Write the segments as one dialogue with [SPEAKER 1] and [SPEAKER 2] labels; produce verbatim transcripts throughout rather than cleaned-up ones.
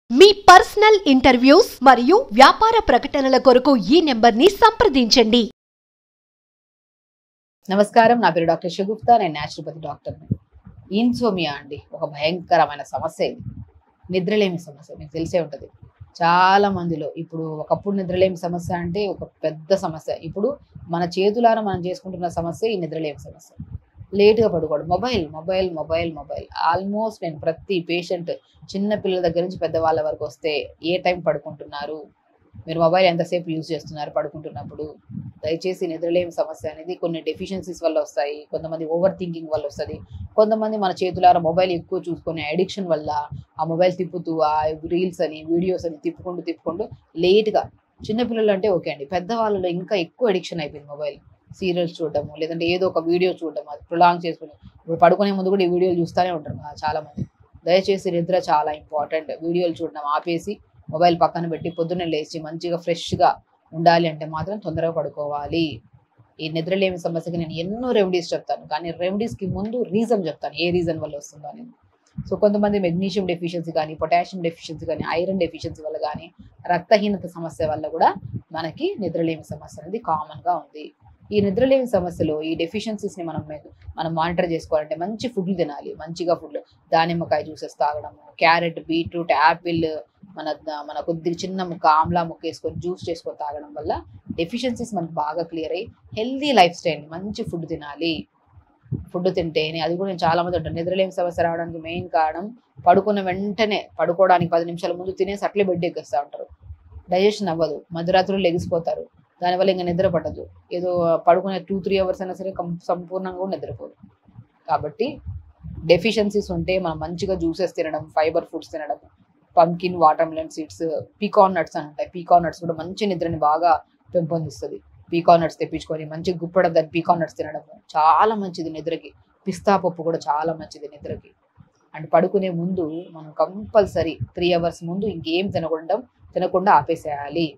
[SPEAKER 1] మీ personal interviews మరియు వ్యాపార ప్రకటనల కొరకు ఈ నెంబర్ని సంప్రదించండి.
[SPEAKER 2] నమస్కారం, నా పేరు డాక్టర్ షగుప్తా. నేను న్యాచురోపతి డాక్టర్ని. ఇన్సోమియా అండి ఒక భయంకరమైన సమస్య. ఇది నిద్రలేమి సమస్య మీకు తెలిసే ఉంటుంది చాలా మందిలో. ఇప్పుడు ఒకప్పుడు నిద్రలేమి సమస్య అంటే ఒక పెద్ద సమస్య. ఇప్పుడు మన చేతులారా మనం చేసుకుంటున్న సమస్య ఈ నిద్రలేమి సమస్య. లేట్గా పడుకోవడం, mobile mobile mobile mobile almost నేను ప్రతి పేషెంట్ చిన్న పిల్లల దగ్గర నుంచి పెద్దవాళ్ళ వరకు వస్తే ఏ టైం పడుకుంటున్నారు, మీరు మొబైల్ ఎంతసేపు యూజ్ చేస్తున్నారు పడుకుంటున్నప్పుడు. దయచేసి నిద్రలేమి సమస్య అనేది కొన్ని డెఫిషియన్సీస్ వల్ల వస్తాయి, కొంతమంది ఓవర్ థింకింగ్ వల్ల వస్తుంది, కొంతమంది మన చేతులారా మొబైల్ ఎక్కువ చూసుకునే అడిక్షన్ వల్ల ఆ మొబైల్ తిప్పుతూ ఆ రీల్స్ అని వీడియోస్ అని తిప్పుకుంటూ తిప్పుకుంటూ లేట్గా. చిన్నపిల్లలు అంటే ఓకే అండి, పెద్దవాళ్ళలో ఇంకా ఎక్కువ అడిక్షన్ అయిపోయింది మొబైల్. సీరియల్స్ చూడడము, లేదంటే ఏదో ఒక వీడియో చూడడం, అది ప్రొలాంగ్ చేసుకుని ఇప్పుడు పడుకునే ముందు కూడా ఈ వీడియోలు చూస్తూనే ఉంటారు చాలామంది. దయచేసి నిద్ర చాలా ఇంపార్టెంట్. వీడియోలు చూడడం ఆపేసి మొబైల్ పక్కన పెట్టి పొద్దున్నే లేచి మంచిగా ఫ్రెష్గా ఉండాలి అంటే మాత్రం తొందరగా పడుకోవాలి. ఈ నిద్రలేమి సమస్యకి నేను ఎన్నో రెమెడీస్ చెప్తాను, కానీ రెమెడీస్కి ముందు రీజన్ చెప్తాను, ఏ రీజన్ వల్ల వస్తుందో అనేది. సో కొంతమంది మెగ్నీషియం డెఫిషియన్సీ కానీ, పొటాషియం డెఫిషియన్సీ కానీ, ఐరన్ డెఫిషియన్సీ వల్ల కానీ, రక్తహీనత సమస్య వల్ల కూడా మనకి నిద్రలేమి సమస్య అనేది కామన్గా ఉంది. ఈ నిద్రలేమి సమస్యలో ఈ డెఫిషియన్సీస్ని మనం మనం మానిటర్ చేసుకోవాలంటే మంచి ఫుడ్లు తినాలి. మంచిగా ఫుడ్లు, దానిమ్మకాయ జ్యూసెస్ తాగడము, క్యారెట్, బీట్రూట్, యాపిల్, మన మన కొద్దిగా చిన్న ముక్క ఆమ్లా ముక్క వేసుకొని జ్యూస్ చేసుకొని తాగడం వల్ల డెఫిషియన్సీస్ మనకు బాగా క్లియర్ అయ్యి హెల్దీ లైఫ్ స్టైల్, మంచి ఫుడ్ తినాలి. ఫుడ్ తింటేనే, అది కూడా నేను చాలా మంది ఉంటాను, నిద్రలేమి సమస్య రావడానికి మెయిన్ కారణం పడుకున్న వెంటనే పడుకోవడానికి పది నిమిషాల ముందు తినేసి అట్లే బెడ్ ఎక్కేస్తూ ఉంటారు. డైజెషన్ అవ్వదు, మధ్యరాత్రులు లెగిసిపోతారు, దానివల్ల ఇంకా నిద్ర పట్టదు. ఏదో పడుకునే టూ త్రీ అవర్స్ అయినా సరే సంపూర్ణంగా కూడా నిద్రపోదు. కాబట్టి డెఫిషియన్సీస్ ఉంటే మనం మంచిగా జ్యూసెస్ తినడం, ఫైబర్ ఫుడ్స్ తినడం, pumpkin, watermelon seeds, pecan nuts అని ఉంటాయి, పీకాన్ నట్స్ కూడా మంచి నిద్రని బాగా పెంపొందిస్తుంది. పీకాన్ నట్స్ తెప్పించుకొని మంచిగా గుప్పడం, దాన్ని పీకాన్ నట్స్ తినడం చాలా మంచిది నిద్రకి. పిస్తా పప్పు కూడా చాలా మంచిది నిద్రకి. అండ్ పడుకునే ముందు మనం కంపల్సరీ త్రీ అవర్స్ ముందు ఇంకేం తినకుండా తినకుండా ఆపేసేయాలి.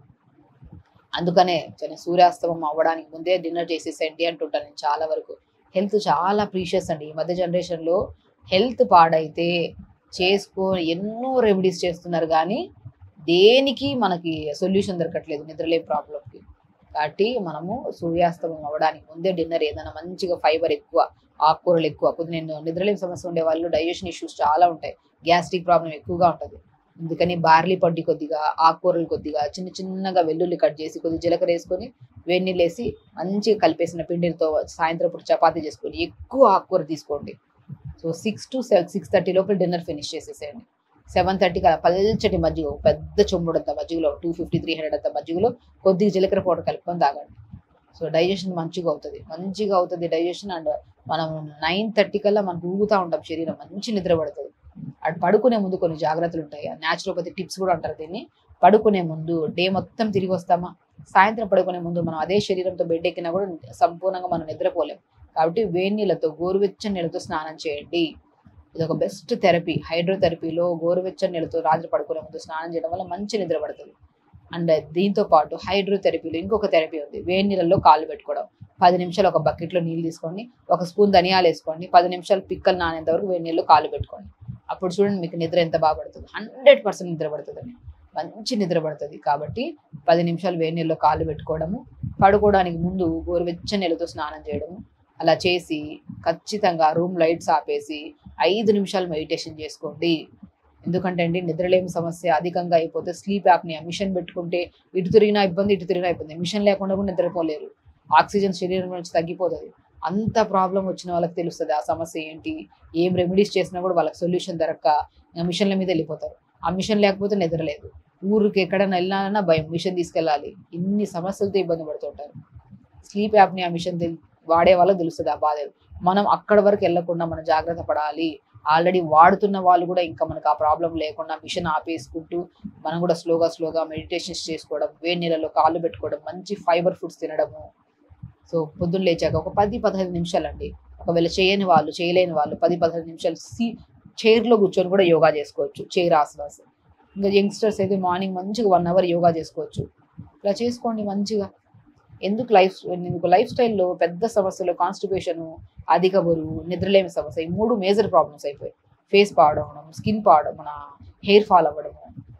[SPEAKER 2] అందుకనే సూర్యాస్తమం అవ్వడానికి ముందే డిన్నర్ చేసేసేయండి అంటుంటాను నేను చాలా వరకు. హెల్త్ చాలా ప్రీషియస్ అండి. ఈ మధ్య జనరేషన్లో హెల్త్ పాడైతే చేసుకో ఎన్నో రెమెడీస్ చేస్తున్నారు, కానీ దేనికి మనకి సొల్యూషన్ దొరకట్లేదు నిద్రలే ప్రాబ్లంకి. కాబట్టి మనము సూర్యాస్తమం అవ్వడానికి ముందే డిన్నర్ ఏదైనా మంచిగా ఫైబర్ ఎక్కువ, ఆకుకూరలు ఎక్కువ. కొద్ది నేను నిద్రలేమి సమస్య ఉండే వాళ్ళు డైజెషన్ ఇష్యూస్ చాలా ఉంటాయి, గ్యాస్ట్రిక్ ప్రాబ్లం ఎక్కువగా ఉంటుంది. అందుకని బార్లీ పడ్డి కొద్దిగా, ఆకుకూరలు కొద్దిగా, చిన్న చిన్నగా వెల్లుల్లి కట్ చేసి కొద్దిగా జీలకర్ర వేసుకొని వేడి నీళ్ళు వేసి మంచిగా కలిపేసిన పిండితో సాయంత్రం పూట చపాతీ చేసుకొని ఎక్కువ ఆకుకూర తీసుకోండి. So six to six thirty లోపల డిన్నర్ ఫినిష్ చేసేసేయండి. సెవెన్ థర్టీకి అలా పల్చటి మజ్జిగ, పెద్ద చెంబుడంత మజ్జిగలో, టూ ఫిఫ్టీ త్రీ హండ్రెడ్ అంత మజ్జిగలో కొద్దిగా జీలకర్ర పౌడర్ కలుపుకొని తాగండి. సో డైజెషన్ మంచిగా అవుతుంది, మంచిగా అవుతుంది డైజెషన్. అండ్ మనం నైన్ థర్టీ కల్లా మనకు ఊగుతూ ఉంటాం, శరీరం మంచి నిద్ర పడుతుంది. అటు పడుకునే ముందు కొన్ని జాగ్రత్తలు ఉంటాయి, న్యాచురోపతి టిప్స్ కూడా అంటారు దీన్ని. పడుకునే ముందు డే మొత్తం తిరిగి వస్తామా, సాయంత్రం పడుకునే ముందు మనం అదే శరీరంతో బెడ్ ఎక్కినా కూడా సంపూర్ణంగా మనం నిద్రపోలేం. కాబట్టి వేడి నీళ్ళతో, గోరువెచ్చని నీళ్ళతో స్నానం చేయండి. ఇది ఒక బెస్ట్ థెరపీ. హైడ్రోథెరపీలో గోరువెచ్చని నీళ్ళతో రాత్రి పడుకునే ముందు స్నానం చేయడం వల్ల మంచి నిద్ర పడుతుంది. అండ్ దీంతో పాటు హైడ్రోథెరపీలో ఇంకొక థెరపీ ఉంది, వేడి నీళ్ళల్లో కాళ్ళు పెట్టుకోవడం. పది నిమిషాలు ఒక బకెట్లో నీళ్ళు తీసుకోండి, ఒక స్పూన్ ధనియాలు వేసుకోండి, పది నిమిషాలు పిక్కలు నానేంత వరకు వేడి నీళ్ళు కాళ్ళు పెట్టుకోండి. అప్పుడు చూడండి మీకు నిద్ర ఎంత బాగా పడుతుంది. హండ్రెడ్ పర్సెంట్ నిద్ర పడుతుందండి, మంచి నిద్ర పడుతుంది. కాబట్టి పది నిమిషాలు వేడి నీళ్ళలో కాళ్ళు పెట్టుకోవడము, పడుకోవడానికి ముందు గోరువెచ్చని నీళ్ళతో స్నానం చేయడము, అలా చేసి ఖచ్చితంగా రూమ్ లైట్స్ ఆపేసి ఐదు నిమిషాలు మెడిటేషన్ చేసుకోండి. ఎందుకంటే అండి నిద్రలేమి సమస్య అధికంగా అయిపోతే స్లీప్ యాప్నియా, మిషన్ పెట్టుకుంటే ఇటు తిరిగినా ఇబ్బంది, ఇటు తిరిగినా ఇబ్బంది. మిషన్ లేకుండా కూడా నిద్రపోలేరు, ఆక్సిజన్ శరీరం నుంచి తగ్గిపోతుంది. అంత ప్రాబ్లం వచ్చిన వాళ్ళకి తెలుస్తుంది ఆ సమస్య ఏంటి. ఏం రెమెడీస్ చేసినా కూడా వాళ్ళకి సొల్యూషన్ దొరక్క మిషన్ల మీద వెళ్ళిపోతారు. ఆ మిషన్ లేకపోతే నిద్రలేదు, ఊరికి ఎక్కడైనా వెళ్ళాలన్నా భయం, మిషన్ తీసుకెళ్ళాలి, ఇన్ని సమస్యలతో ఇబ్బంది పడుతుంటారు. స్లీప్ యాప్ని ఆ మిషన్ వాడే వాళ్ళకి తెలుస్తుంది ఆ బాధ. మనం అక్కడ వరకు వెళ్ళకుండా మనం జాగ్రత్త పడాలి. ఆల్రెడీ వాడుతున్న వాళ్ళు కూడా ఇంకా మనకు ఆ ప్రాబ్లం లేకుండా మిషన్ ఆపేసుకుంటూ మనం కూడా స్లోగా స్లోగా మెడిటేషన్స్ చేసుకోవడం, వేడి నీళ్ళలో కాళ్ళు పెట్టుకోవడం, మంచి ఫైబర్ ఫుడ్స్ తినడము. సో పొద్దున్న లేచాక ఒక పది పదహైదు నిమిషాలు అండి, ఒకవేళ చేయని వాళ్ళు, చేయలేని వాళ్ళు పది పదహైదు నిమిషాలు సీ చైర్లో కూర్చొని కూడా యోగా చేసుకోవచ్చు, చైర్ ఆసనాస్. ఇంకా యంగ్స్టర్స్ అయితే మార్నింగ్ మంచిగా వన్ అవర్ యోగా చేసుకోవచ్చు. ఇలా చేసుకోండి మంచిగా. ఎందుకు లైఫ్ ఎందుకు లైఫ్ స్టైల్లో పెద్ద సమస్యలు కాన్స్టిపేషను, అధిక బరువు, నిద్రలేమి సమస్య, ఈ మూడు మేజర్ ప్రాబ్లమ్స్ అయిపోయాయి. ఫేస్ పాడవడం, స్కిన్ పాడడం, మన హెయిర్ ఫాల్ అవ్వడము,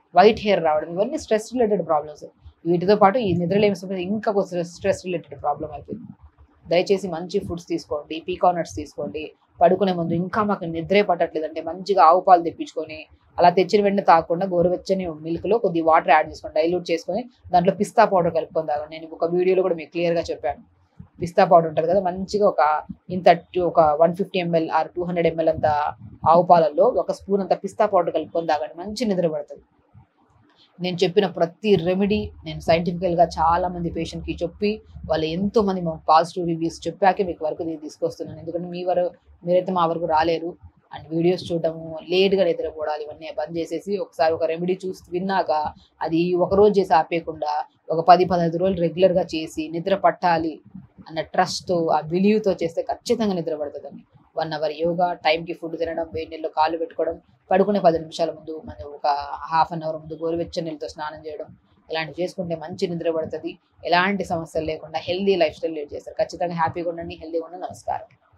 [SPEAKER 2] వైట్ హెయిర్ రావడం, ఇవన్నీ స్ట్రెస్ రిలేటెడ్ ప్రాబ్లమ్స్. వీటితో పాటు ఈ నిద్రలేమి సమస్య ఇంకా స్ట్రెస్ రిలేటెడ్ ప్రాబ్లం అయిపోయింది. దయచేసి మంచి ఫుడ్స్ తీసుకోండి, పీకాన్ నట్స్ తీసుకోండి. పడుకునే ముందు ఇంకా మాకు నిద్రే పట్టట్లేదు అంటే మంచిగా ఆవు పాలు తెప్పించుకొని అలా తెచ్చిన వెంటనే తాగకుండా గోరువెచ్చని మిల్క్లో కొద్ది వాటర్ యాడ్ చేసుకొని డైల్యూట్ చేసుకొని దాంట్లో పిస్తా పౌడర్ కలుపుకొని తాగండి. నేను ఒక వీడియోలో కూడా మీకు క్లియర్గా చెప్పాను. పిస్తా పౌడర్ ఉంటుంది కదా, మంచిగా ఒక ఇంత ఒక one fifty ML or two hundred ML అంత ఆవు పాలల్లో ఒక స్పూన్ అంత పిస్తా పౌడర్ కలుపుకొని తాగండి, మంచి నిద్ర పడుతుంది. నేను చెప్పిన ప్రతి రెమెడీ నేను సైంటిఫికల్గా చాలా మంది పేషెంట్కి చెప్పి వాళ్ళు ఎంతో మంది మాకు పాజిటివ్ రివ్యూస్ చెప్పాకే మీకు వరకు నేను తీసుకొస్తున్నాను. ఎందుకంటే మీ వరకు మీరైతే మా వరకు రాలేరు. అండ్ వీడియోస్ చూడటము, లేట్గా నిద్రపోవడాలు ఇవన్నీ బంద్ చేసేసి ఒకసారి ఒక రెమెడీ చూసి విన్నాక అది ఒకరోజు చేసి ఆపేయకుండా ఒక పది పదహైదు రోజులు రెగ్యులర్గా చేసి నిద్ర పట్టాలి అన్న ట్రస్ట్తో ఆ బిలీవ్తో చేస్తే ఖచ్చితంగా నిద్ర పడుతుందండి. వన్ అవర్ యోగా, టైంకి ఫుడ్ తినడం, వేడి నీళ్ళు కాళ్ళు పెట్టుకోవడం, పడుకునే పది నిమిషాల ముందు మనం ఒక హాఫ్ అన్ అవర్ ముందు గోరువెచ్చని నీళ్ళతో స్నానం చేయడం, ఇలాంటివి చేసుకుంటే మంచి నిద్ర పడుతుంది. ఎలాంటి సమస్యలు లేకుండా హెల్దీ లైఫ్ స్టైల్ లీడ్ చేస్తారు. ఖచ్చితంగా హ్యాపీగా ఉండండి, హెల్దీగా ఉండండి. నమస్కారం.